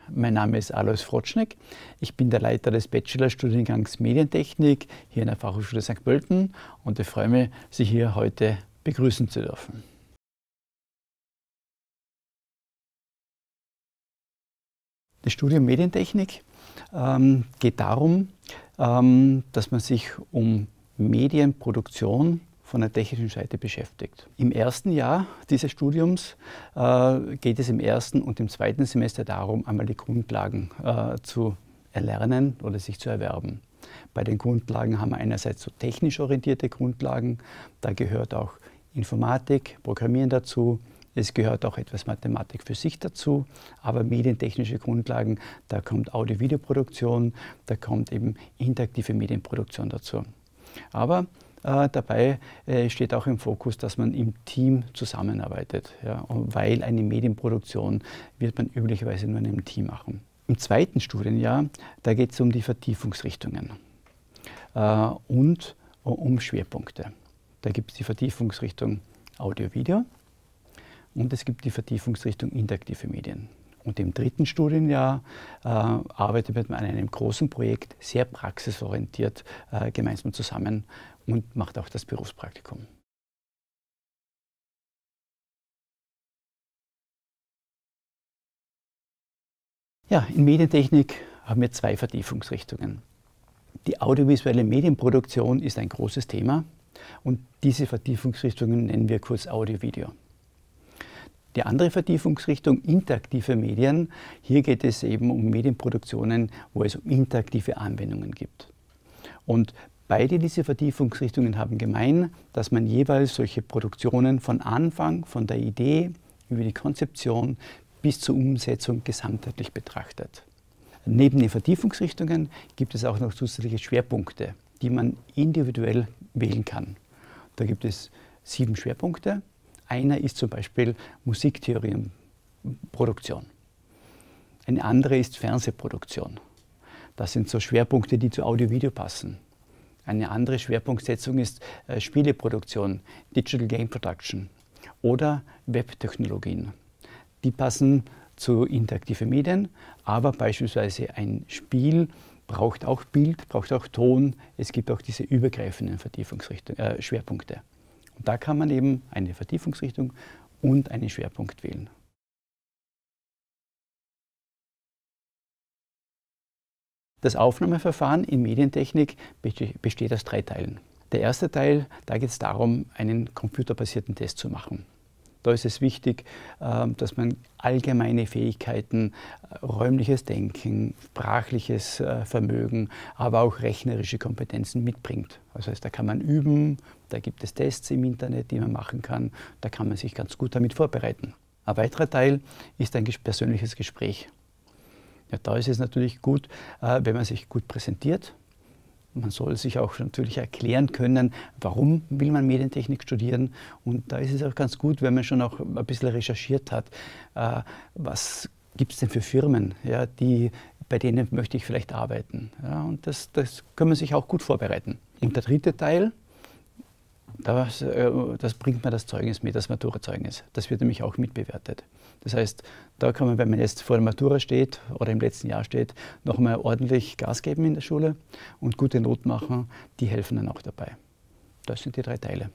Mein Name ist Alois Frotschnek. Ich bin der Leiter des Bachelorstudiengangs Medientechnik hier in der Fachhochschule St. Pölten und ich freue mich, Sie hier heute begrüßen zu dürfen. Das Studium Medientechnik geht darum, dass man sich um Medienproduktion von der technischen Seite beschäftigt. Im ersten Jahr dieses Studiums geht es im ersten und im zweiten Semester darum, einmal die Grundlagen zu erlernen oder sich zu erwerben. Bei den Grundlagen haben wir einerseits so technisch orientierte Grundlagen, da gehört auch Informatik, Programmieren dazu, es gehört auch etwas Mathematik, Physik dazu, aber medientechnische Grundlagen, da kommt Audio-Video-Produktion, da kommt eben interaktive Medienproduktion dazu. Aber dabei steht auch im Fokus, dass man im Team zusammenarbeitet, ja, weil eine Medienproduktion wird man üblicherweise nur in einem Team machen. Im zweiten Studienjahr, da geht es um die Vertiefungsrichtungen und um Schwerpunkte. Da gibt es die Vertiefungsrichtung Audio-Video und es gibt die Vertiefungsrichtung interaktive Medien. Und im dritten Studienjahr arbeitet man an einem großen Projekt, sehr praxisorientiert, gemeinsam zusammen und macht auch das Berufspraktikum. Ja, in Medientechnik haben wir zwei Vertiefungsrichtungen. Die audiovisuelle Medienproduktion ist ein großes Thema und diese Vertiefungsrichtungen nennen wir kurz Audio-Video. Die andere Vertiefungsrichtung, interaktive Medien, hier geht es eben um Medienproduktionen, wo es um interaktive Anwendungen gibt. Und beide diese Vertiefungsrichtungen haben gemein, dass man jeweils solche Produktionen von Anfang, von der Idee über die Konzeption bis zur Umsetzung gesamtheitlich betrachtet. Neben den Vertiefungsrichtungen gibt es auch noch zusätzliche Schwerpunkte, die man individuell wählen kann. Da gibt es 7 Schwerpunkte. Einer ist zum Beispiel Musiktheorie und Produktion. Eine andere ist Fernsehproduktion. Das sind so Schwerpunkte, die zu Audio-Video passen. Eine andere Schwerpunktsetzung ist Spieleproduktion, Digital Game Production oder Webtechnologien. Die passen zu interaktiven Medien, aber beispielsweise ein Spiel braucht auch Bild, braucht auch Ton. Es gibt auch diese übergreifenden Schwerpunkte. Und da kann man eben eine Vertiefungsrichtung und einen Schwerpunkt wählen. Das Aufnahmeverfahren in Medientechnik besteht aus 3 Teilen. Der erste Teil, da geht es darum, einen computerbasierten Test zu machen. Da ist es wichtig, dass man allgemeine Fähigkeiten, räumliches Denken, sprachliches Vermögen, aber auch rechnerische Kompetenzen mitbringt. Das heißt, da kann man üben, da gibt es Tests im Internet, die man machen kann, da kann man sich ganz gut damit vorbereiten. Ein weiterer Teil ist ein persönliches Gespräch. Ja, da ist es natürlich gut, wenn man sich gut präsentiert. Man soll sich auch natürlich erklären können, warum will man Medientechnik studieren. Und da ist es auch ganz gut, wenn man schon auch ein bisschen recherchiert hat, was gibt es denn für Firmen, ja, bei denen möchte ich vielleicht arbeiten. Ja, und das kann man sich auch gut vorbereiten. Und der dritte Teil, das bringt man das Zeugnis mit, das Maturazeugnis. Das wird nämlich auch mitbewertet. Das heißt, da kann man, wenn man jetzt vor der Matura steht oder im letzten Jahr steht, noch mal ordentlich Gas geben in der Schule und gute Noten machen, die helfen dann auch dabei. Das sind die 3 Teile.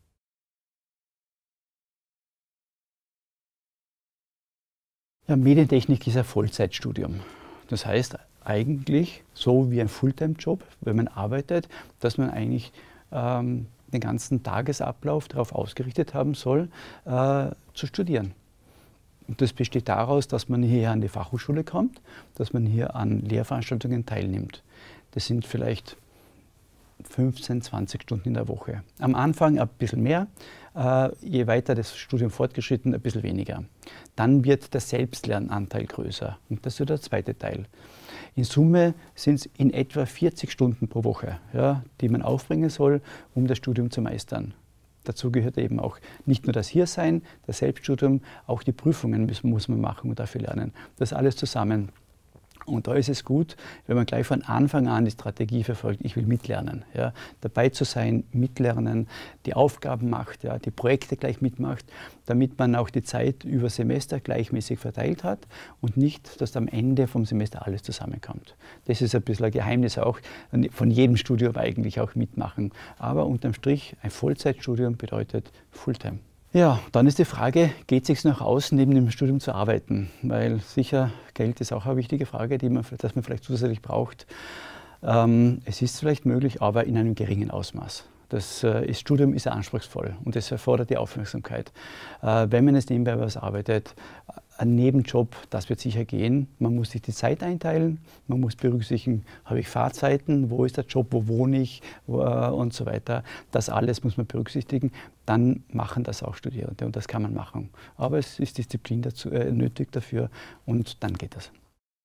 Ja, Medientechnik ist ein Vollzeitstudium. Das heißt eigentlich so wie ein Fulltime-Job, wenn man arbeitet, dass man eigentlich den ganzen Tagesablauf darauf ausgerichtet haben soll, zu studieren. Und das besteht daraus, dass man hier an die Fachhochschule kommt, dass man hier an Lehrveranstaltungen teilnimmt. Das sind vielleicht 15, 20 Stunden in der Woche. Am Anfang ein bisschen mehr, je weiter das Studium fortgeschritten, ein bisschen weniger. Dann wird der Selbstlernanteil größer und das ist der zweite Teil. In Summe sind es in etwa 40 Stunden pro Woche, ja, die man aufbringen soll, um das Studium zu meistern. Dazu gehört eben auch nicht nur das Hiersein, das Selbststudium, auch die Prüfungen muss man machen und dafür lernen. Das alles zusammen. Und da ist es gut, wenn man gleich von Anfang an die Strategie verfolgt, ich will mitlernen. Ja, dabei zu sein, mitlernen, die Aufgaben macht, ja, die Projekte gleich mitmacht, damit man auch die Zeit über Semester gleichmäßig verteilt hat und nicht, dass am Ende vom Semester alles zusammenkommt. Das ist ein bisschen ein Geheimnis auch von jedem Studium eigentlich auch mitmachen. Aber unterm Strich, ein Vollzeitstudium bedeutet Fulltime. Ja, dann ist die Frage, geht es sich noch aus, neben dem Studium zu arbeiten? Weil sicher, Geld ist auch eine wichtige Frage, das man vielleicht zusätzlich braucht. Es ist vielleicht möglich, aber in einem geringen Ausmaß. Das Studium ist anspruchsvoll und das erfordert die Aufmerksamkeit. Wenn man jetzt nebenbei was arbeitet, ein Nebenjob, das wird sicher gehen. Man muss sich die Zeit einteilen, man muss berücksichtigen, habe ich Fahrzeiten, wo ist der Job, wo wohne ich und so weiter. Das alles muss man berücksichtigen. Dann machen das auch Studierende und das kann man machen. Aber es ist Disziplin dazu, nötig dafür und dann geht das.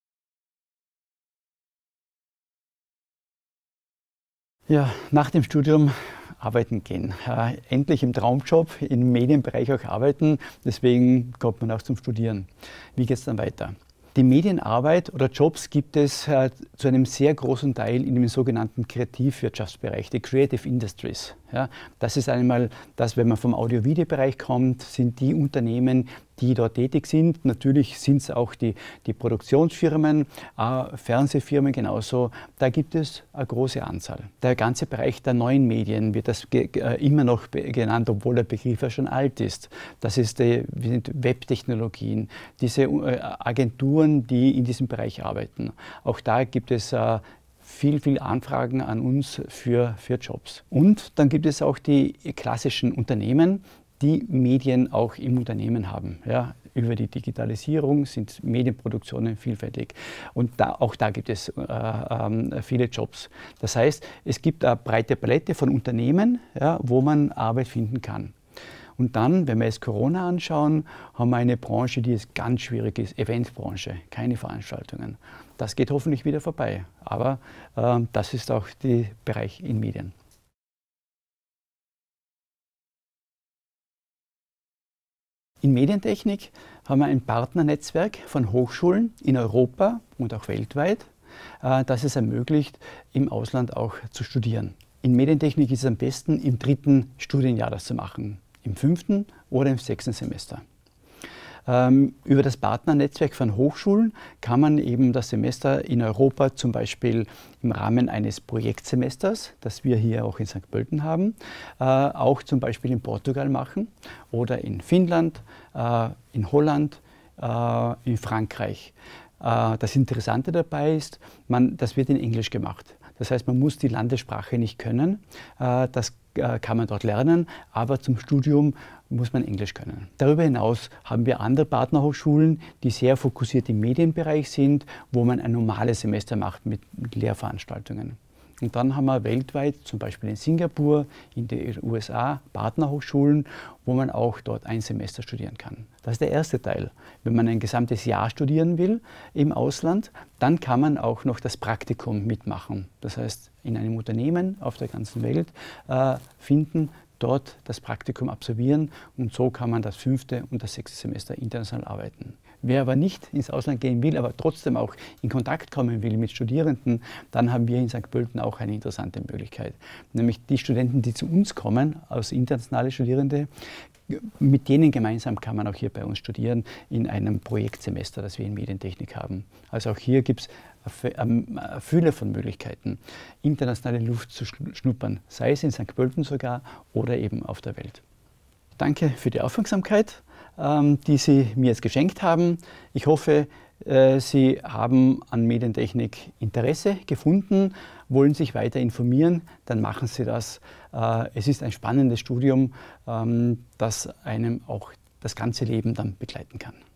Ja, nach dem Studium arbeiten gehen. Endlich im Traumjob, im Medienbereich auch arbeiten. Deswegen kommt man auch zum Studieren. Wie geht es dann weiter? Die Medienarbeit oder Jobs gibt es zu einem sehr großen Teil in dem sogenannten Kreativwirtschaftsbereich, die Creative Industries. Ja, das ist einmal das, wenn man vom Audio-Video-Bereich kommt, sind die Unternehmen, die dort tätig sind. Natürlich sind es auch die Produktionsfirmen, Fernsehfirmen genauso. Da gibt es eine große Anzahl. Der ganze Bereich der neuen Medien wird das immer noch genannt, obwohl der Begriff ja schon alt ist. Das ist Webtechnologien, diese Agenturen, die in diesem Bereich arbeiten. Auch da gibt es viel Anfragen an uns für Jobs. Und dann gibt es auch die klassischen Unternehmen, die Medien auch im Unternehmen haben. Ja, über die Digitalisierung sind Medienproduktionen vielfältig und auch da gibt es viele Jobs. Das heißt, es gibt eine breite Palette von Unternehmen, ja, wo man Arbeit finden kann. Und dann, wenn wir jetzt Corona anschauen, haben wir eine Branche, die jetzt ganz schwierig ist, Eventbranche, keine Veranstaltungen. Das geht hoffentlich wieder vorbei, aber das ist auch der Bereich in Medien. In Medientechnik haben wir ein Partnernetzwerk von Hochschulen in Europa und auch weltweit, das es ermöglicht, im Ausland auch zu studieren. In Medientechnik ist es am besten, im 3. Studienjahr das zu machen, im 5. oder im 6. Semester. Über das Partnernetzwerk von Hochschulen kann man eben das Semester in Europa zum Beispiel im Rahmen eines Projektsemesters, das wir hier auch in St. Pölten haben, auch zum Beispiel in Portugal machen oder in Finnland, in Holland, in Frankreich. Das Interessante dabei ist, das wird in Englisch gemacht. Das heißt, man muss die Landessprache nicht können. Das kann man dort lernen, aber zum Studium muss man Englisch können. Darüber hinaus haben wir andere Partnerhochschulen, die sehr fokussiert im Medienbereich sind, wo man ein normales Semester macht mit Lehrveranstaltungen. Und dann haben wir weltweit, zum Beispiel in Singapur, in den USA, Partnerhochschulen, wo man auch dort ein Semester studieren kann. Das ist der erste Teil. Wenn man ein gesamtes Jahr studieren will im Ausland, dann kann man auch noch das Praktikum mitmachen. Das heißt, in einem Unternehmen auf der ganzen Welt finden, dort das Praktikum absolvieren und so kann man das 5. und das 6. Semester international arbeiten. Wer aber nicht ins Ausland gehen will, aber trotzdem auch in Kontakt kommen will mit Studierenden, dann haben wir in St. Pölten auch eine interessante Möglichkeit. Nämlich die Studenten, die zu uns kommen, als internationale Studierende, mit denen gemeinsam kann man auch hier bei uns studieren in einem Projektsemester, das wir in Medientechnik haben. Also auch hier gibt es eine Fülle von Möglichkeiten, internationale Luft zu schnuppern, sei es in St. Pölten sogar oder eben auf der Welt. Danke für die Aufmerksamkeit, die Sie mir jetzt geschenkt haben. Ich hoffe, Sie haben an Medientechnik Interesse gefunden, wollen sich weiter informieren, dann machen Sie das. Es ist ein spannendes Studium, das einem auch das ganze Leben dann begleiten kann.